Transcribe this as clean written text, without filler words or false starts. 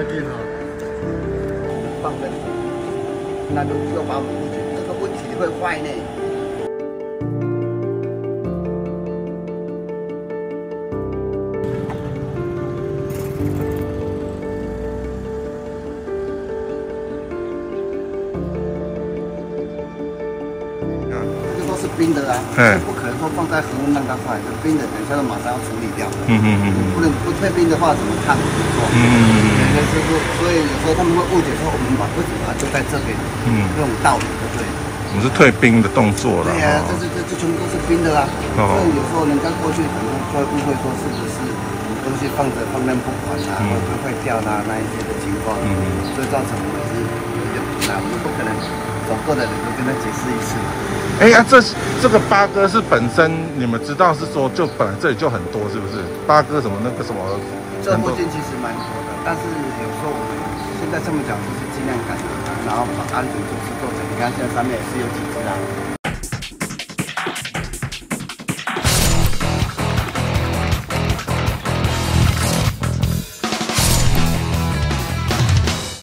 去哈，放任，那就把我们误解，这个问题会坏呢。是冰的啊，不可能说放在恒温让它坏的，冰的等一下就马上要处理掉。不退冰的话怎么烫怎么做？所以有时候他们会误解说我们为什么就在这边？这种道理对不对？ 我们是退冰的动作了。 对呀，这全部都是冰的啦。所以有时候人家过去可能就会误会说是不是东西放着放任不管啊，会掉啦那一些的情况。所以造成我们是有点困难，我们不可能走过的人都跟他解释一次嘛。 这个八哥是本身你们知道是说就本来这里就很多是不是？八哥什么那个什么， 这附近其实蛮多的，但是有时候我们现在这么讲就是尽量赶，然后把安全措施做成。你看现在上面也是有几只啊。